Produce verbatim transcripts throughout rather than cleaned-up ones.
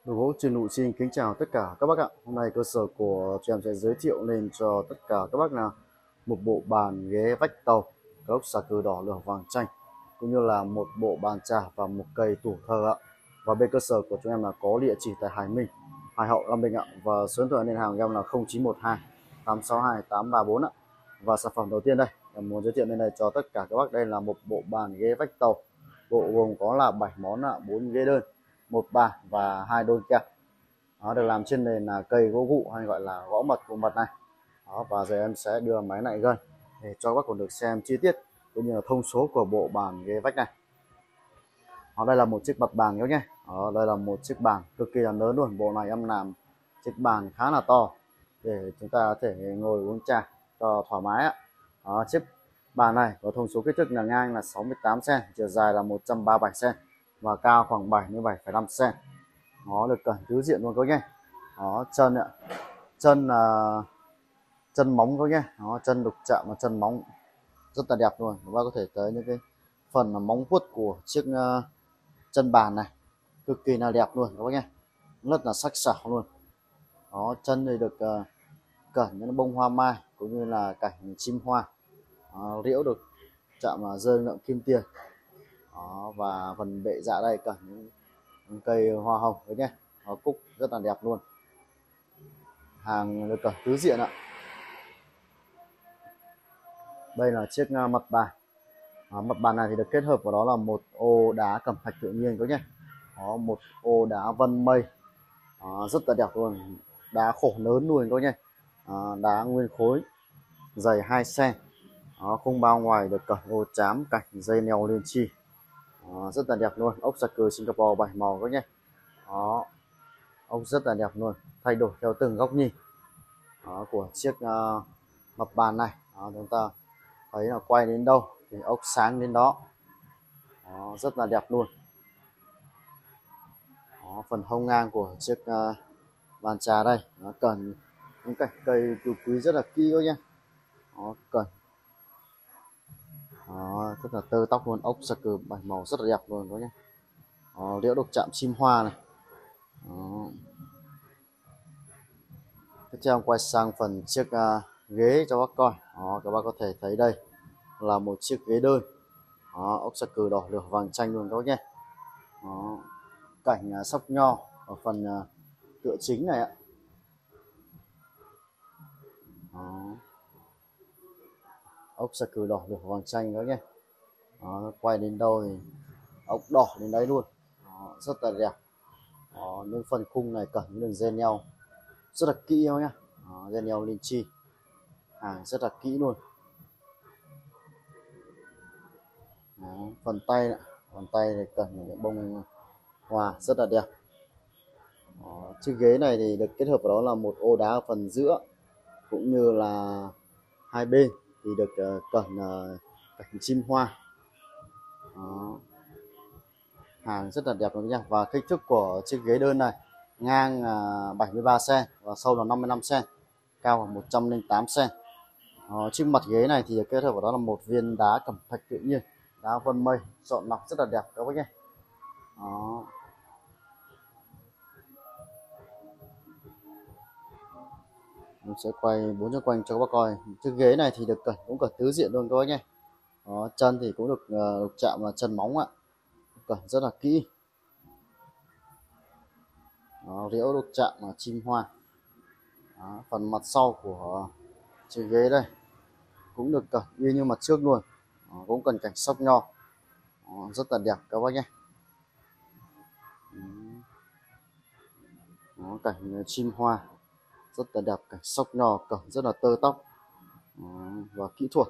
Đồ gỗ chuyên nụ xin kính chào tất cả các bác ạ. Hôm nay cơ sở của chị em sẽ giới thiệu lên cho tất cả các bác là một bộ bàn ghế vách tàu có ốc xà cừ đỏ lửa vàng chanh, cũng như là một bộ bàn trà và một cây tủ thờ ạ. Và bên cơ sở của chúng em là có địa chỉ tại Hải Minh, Hải Hậu, Lâm Bình ạ. Và số điện thoại liên hàng của em là không chín một hai tám sáu hai tám ba bốn ạ. Và sản phẩm đầu tiên đây em muốn giới thiệu lên đây cho tất cả các bác, đây là một bộ bàn ghế vách tàu. Bộ gồm có là bảy món ạ, bốn ghế đơn, một bàn và hai đôn kẹp. Nó được làm trên nền là cây gỗ gụ hay gọi là gõ mật của mật này. Đó, và giờ em sẽ đưa máy lại gần để cho các bác còn được xem chi tiết cũng như là thông số của bộ bàn ghế vách này. Đó, đây là một chiếc mặt bàn các nhé. Đó, đây là một chiếc bàn cực kỳ là lớn luôn. Bộ này em làm chiếc bàn khá là to để chúng ta có thể ngồi uống trà cho thoải mái ạ. Đó, chiếc bàn này có thông số kích thước là ngang là sáu mươi tám xăng ti mét, chiều dài là một trăm ba mươi bảy xăng ti mét và cao khoảng bảy mươi bảy phẩy năm xăng ti mét. Nó được cẩn tứ diện luôn các nhé. Đó, chân ạ, chân là chân móng các nhé. Nó chân đục chạm và chân móng rất là đẹp luôn. Các bác có thể tới những cái phần là móng vuốt của chiếc uh, chân bàn này cực kỳ là đẹp luôn các bác nhé, rất là sắc sảo luôn. Đó, chân thì được uh, cẩn những bông hoa mai cũng như là cảnh chim hoa. Đó, liễu được chạm là rơi lượng kim tiền. Đó, và phần bệ dạ đây cẩn những cây hoa hồng đấy nhé. Nó cúc rất là đẹp luôn, hàng được cẩn tứ diện ạ. Đây là chiếc uh, mặt bàn. Đó, mặt bàn này thì được kết hợp vào đó là một ô đá cẩm thạch tự nhiên các nhé. Có một ô đá vân mây. Đó, rất là đẹp luôn, đá khổ lớn luôn các nhé. Đó, đá nguyên khối dày hai xăng ti mét. Đó, khung bao ngoài được cẩm ô chám cảnh dây neo liên chi. Đó, rất là đẹp luôn, ốc xà cừ Singapore bảy màu các nhé. Đó, ốc rất là đẹp luôn, thay đổi theo từng góc nhìn. Đó, của chiếc uh, mặt bàn này. Đó, chúng ta thấy là quay đến đâu thì ốc sáng đến đó. Đó, rất là đẹp luôn. Đó, phần hông ngang của chiếc uh, bàn trà đây nó cần những cành cây cừu quý rất là kỹ nhé. Nó cần đó, rất là tơ tóc luôn, ốc xà cừ bảy màu rất là đẹp luôn các nhé. Đó, liễu đục chạm chim hoa này. Đó. Tiếp theo quay sang phần chiếc uh, ghế cho bác coi. Đó, các bác có thể thấy đây là một chiếc ghế đơn. Đó, ốc xà cừ đỏ lửa vàng chanh luôn các bác nhé. Đó, cảnh uh, sóc nho ở phần uh, tựa chính này ạ. Đó, ốc xà cừ đỏ lửa vàng chanh các nhé. Đó, quay đến đâu thì ốc đỏ đến đấy luôn. Đó, rất là đẹp. Đó, những phần khung này cẩn đường dây nhau rất là kỹ nhá. Dây nhau linh chi, hàng rất là kỹ luôn. Đó, phần tay này, phần tay thì cần những bông hoa rất là đẹp. Đó, chiếc ghế này thì được kết hợp vào đó là một ô đá ở phần giữa cũng như là hai bên thì được uh, cẩn uh, cảnh chim hoa. Đó, hàng rất là đẹp luôn nha. Và kích thước của chiếc ghế đơn này ngang uh, bảy mươi ba xăng ti mét và sâu là năm mươi lăm xăng ti mét, cao là một trăm lẻ tám xăng ti mét. Đó, chiếc mặt ghế này thì kết hợp vào đó là một viên đá cẩm thạch tự nhiên, đá vân mây chọn lọc rất là đẹp các bác nhé. Đó, mình sẽ quay bốn trăm quanh cho các bác coi. Chiếc ghế này thì được cẩn cũng cẩn tứ diện luôn các bác nhé. Đó, chân thì cũng được uh, chạm là chân móng ạ, cẩn rất là kỹ. Đó, liễu được chạm là chim hoa. Đó, phần mặt sau của chiếc ghế đây cũng được cẩn y như mặt trước luôn. Đó, cũng cần cảnh sóc nho. Đó, rất là đẹp các bác nhé. Đó, cảnh chim hoa rất là đẹp, cảnh sóc nho cẩn rất là tơ tóc. Đó, và kỹ thuật.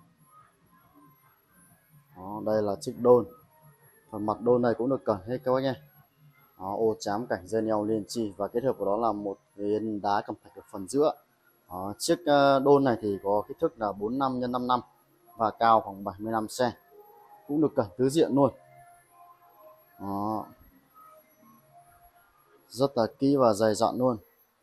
Đó, đây là chiếc đôn, phần mặt đôn này cũng được cẩn hết các bác nhé. Đó, ô chám cảnh dây neo liên chi và kết hợp của đó là một viên đá cẩm thạch ở phần giữa. Đó, chiếc đôn này thì có kích thước là bốn mươi lăm nhân năm mươi lăm và cao khoảng bảy mươi lăm xăng ti mét, cũng được cẩn tứ diện luôn. Đó, rất là kỹ và dày dặn luôn.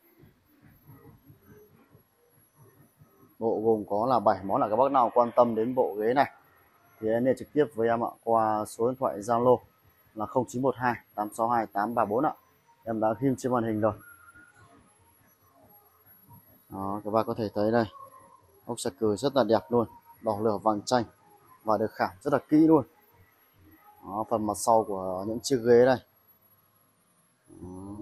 Bộ gồm có là bảy món. Là các bác nào quan tâm đến bộ ghế này thì liên hệ trực tiếp với em ạ qua số điện thoại Zalo là không chín một hai tám sáu hai tám ba bốn ạ. em đã ghim trên màn hình rồi. Đó, các bác có thể thấy đây, ốc xà cừ rất là đẹp luôn, đỏ lửa vàng chanh và được khảm rất là kỹ luôn. Đó, phần mặt sau của những chiếc ghế đây. Đó.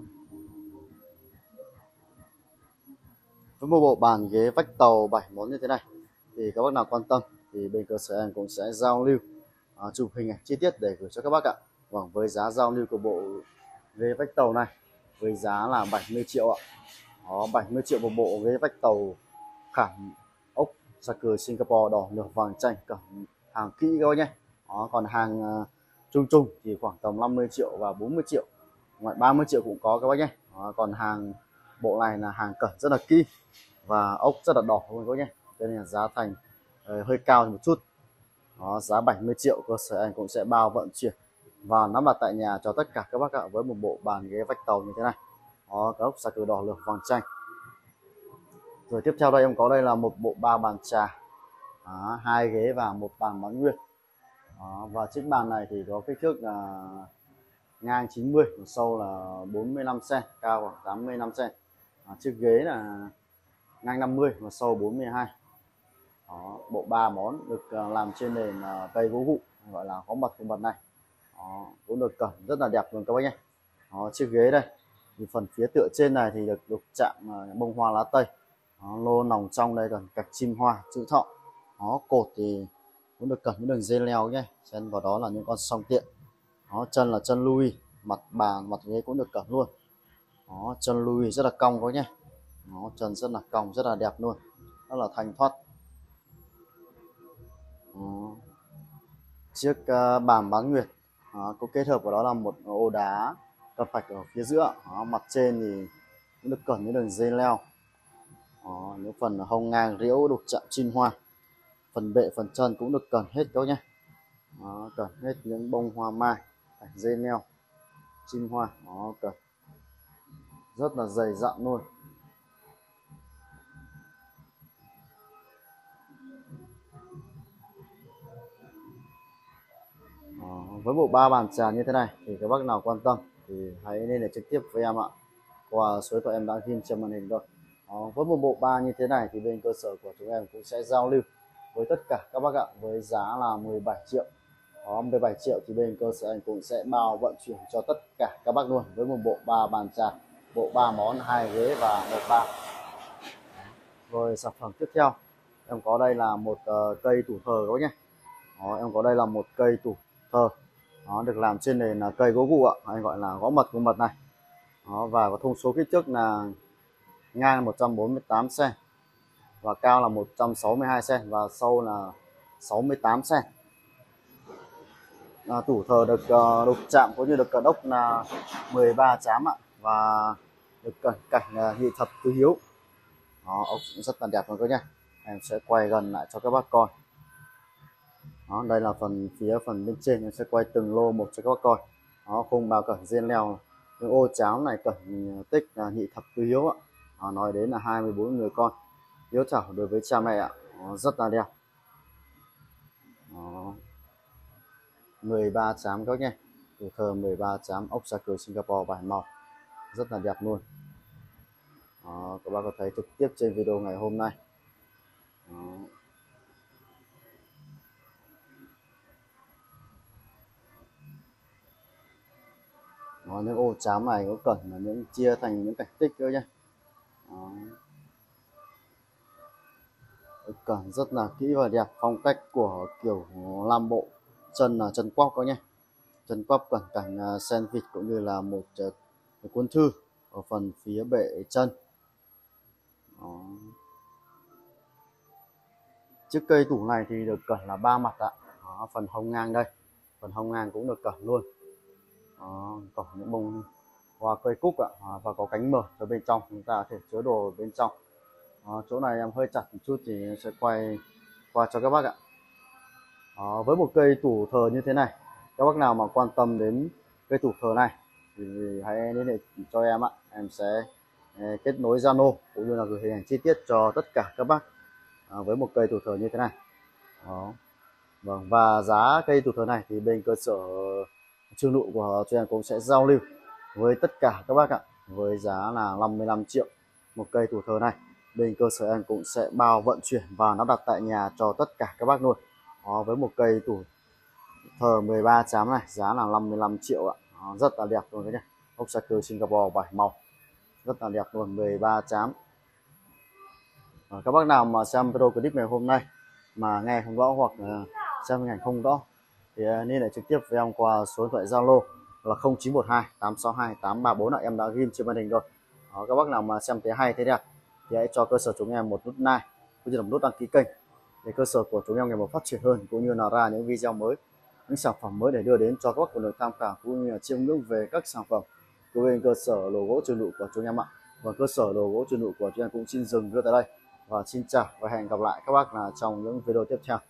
Với một bộ bàn ghế vách tàu bảy món như thế này thì các bác nào quan tâm thì bên cơ sở em cũng sẽ giao lưu à, chụp hình ảnh chi tiết để gửi cho các bác ạ. Vâng, với giá giao lưu của bộ ghế vách tàu này với giá là bảy mươi triệu ạ. Đó, bảy mươi triệu một bộ ghế vách tàu khảm ốc xà cừ Singapore đỏ lửa vàng chanh, cả hàng kỹ các bác nhé. Đó, còn hàng uh, chung chung thì khoảng tầm năm mươi triệu và bốn mươi triệu, ngoài ba mươi triệu cũng có các bác nhé. Đó, còn hàng bộ này là hàng cẩn rất là kỹ và ốc rất là đỏ luôn các bác nhé, cho nên là giá thành uh, hơi cao một chút. Đó, giá bảy mươi triệu cơ sở anh cũng sẽ bao vận chuyển và nắm đặt tại nhà cho tất cả các bác ạ, với một bộ bàn ghế vách tàu như thế này. Đó, cái ốc xà cừ đỏ lửa vàng chanh. Rồi tiếp theo đây em có đây là một bộ ba bàn trà, đó, hai ghế và một bàn bán nguyệt. Đó, và chiếc bàn này thì có kích thước là ngang chín mươi, sâu là bốn mươi lăm xăng ti mét, cao khoảng tám mươi lăm xăng ti mét. Chiếc ghế là ngang năm mươi và sâu bốn mươi hai. Đó, bộ ba món được làm trên nền cây gỗ gụ gọi là có mật của mật này. Đó, cũng được cẩn rất là đẹp luôn các bác nhé. Đó, chiếc ghế đây thì phần phía tựa trên này thì được đục chạm bông hoa lá tây. Đó, lô nòng trong đây còn cạch chim hoa chữ thọ. Đó, cột thì cũng được cẩn với đường dây leo nhé, xen vào đó là những con song tiện. Đó, chân là chân Louis, mặt bàn mặt ghế cũng được cẩn luôn. Đó, chân Louis rất là cong có nhé. Đó, chân rất là cong, rất là đẹp luôn, rất là thanh thoát. Đó. Chiếc uh, bàn bán nguyệt đó, có kết hợp vào đó là một ô đá cẩm thạch ở phía giữa. Đó, mặt trên thì cũng được cẩn với đường dây leo. Đó, những phần hông ngang riễu đục chạm chin hoa, phần bệ phần chân cũng được cẩn hết các nhé. Đó, cẩn hết những bông hoa mai, dây leo, chin hoa. Đó, cẩn rất là dày dặn luôn. Đó, với bộ ba bàn trà như thế này thì các bác nào quan tâm thì hãy liên hệ trực tiếp với em ạ, qua số điện thoại em đã ghi trên màn hình rồi. Đó, với một bộ ba như thế này thì bên cơ sở của chúng em cũng sẽ giao lưu với tất cả các bác ạ với giá là mười bảy triệu. Đó, mười bảy triệu thì bên cơ sở anh cũng sẽ bao vận chuyển cho tất cả các bác luôn, với một bộ ba bàn trà, bộ ba món, hai ghế và một bàn. Rồi sản phẩm tiếp theo em có đây là một uh, cây tủ thờ các bác nhé. Đó, em có đây là một cây tủ thờ. Đó, được làm trên nền là cây gỗ gụ ạ, anh gọi là gõ mật của mật này. Đó, và có thông số kích thước là ngang một trăm bốn mươi tám xăng ti mét và cao là một trăm sáu mươi hai xăng ti mét và sâu là sáu mươi tám xăng ti mét. À, tủ thờ được uh, đục chạm cũng như được cận ốc là mười ba chám ạ, và được cẩn cảnh uh, nhị thập tứ hiếu. Đó, ốc rất là đẹp luôn các nhé, em sẽ quay gần lại cho các bác coi. Đó, đây là phần phía phần bên trên, em sẽ quay từng lô một cho các bác coi. Đó, khung bao cẩn diên leo, những ô cháo này cẩn tích là nhị thập tứ hiếu ạ. Đó, nói đến là hai mươi bốn người con hiếu thảo đối với cha mẹ ạ. Đó, rất là đẹp. Đó, mười ba chám các nhé, tủ thờ mười ba chám ốc xà cừ Singapore vài màu, rất là đẹp luôn. Đó, các bác có thấy trực tiếp trên video ngày hôm nay. Đó. Đó, những ô chám này có cẩn là những chia thành những cảnh tích cơ nhé. Đó. Cẩn rất là kỹ và đẹp, phong cách của kiểu Nam Bộ. Chân là chân quắp có nhé, chân quắp cẩn cảnh sen vịt cũng như là một, một cuốn thư ở phần phía bệ chân. Đó. Chiếc cây tủ này thì được cẩn là ba mặt ạ. Đó, phần hông ngang đây, phần hông ngang cũng được cẩn luôn. Đó, cẩn những bông hoa cây cúc ạ, và có cánh mở ở bên trong, chúng ta có thể chứa đồ bên trong. Đó, chỗ này em hơi chặt một chút thì em sẽ quay qua cho các bác ạ. Đó, với một cây tủ thờ như thế này, các bác nào mà quan tâm đến cây tủ thờ này thì hãy liên hệ cho em ạ, em sẽ kết nối Zalo cũng như là gửi hình ảnh chi tiết cho tất cả các bác à, với một cây tủ thờ như thế này. Đó. Vâng, và giá cây tủ thờ này thì bên cơ sở trương nụ của chúng em cũng sẽ giao lưu với tất cả các bác ạ, với giá là năm mươi lăm triệu một cây tủ thờ này. Bên cơ sở em cũng sẽ bao vận chuyển và lắp đặt tại nhà cho tất cả các bác luôn. Đó, với một cây tủ thờ mười ba chám này, giá là năm mươi lăm triệu ạ. Đó, rất là đẹp luôn đấy nhé. Ốc xà cừ Singapore bảy màu, rất là đẹp luôn, mười ba chám. À, các bác nào mà xem video clip ngày hôm nay mà nghe không rõ hoặc uh, xem hình ảnh không rõ thì uh, liên hệ trực tiếp với em qua số điện thoại Zalo là không chín một hai tám sáu hai tám ba bốn, em đã ghi trên màn hình rồi. Đó, các bác nào mà xem thấy hay thấy đẹp thì hãy cho cơ sở chúng em một nút like cũng như là một nút đăng ký kênh để cơ sở của chúng em ngày một phát triển hơn, cũng như là ra những video mới, những sản phẩm mới để đưa đến cho các bác cùng được tham khảo cũng như là chiêm ngưỡng về các sản phẩm của bên cơ sở đồ gỗ truyền nụ của chúng em ạ. Và cơ sở đồ gỗ truyền nụ của chúng em cũng xin dừng video tại đây và xin chào và hẹn gặp lại các bác là trong những video tiếp theo.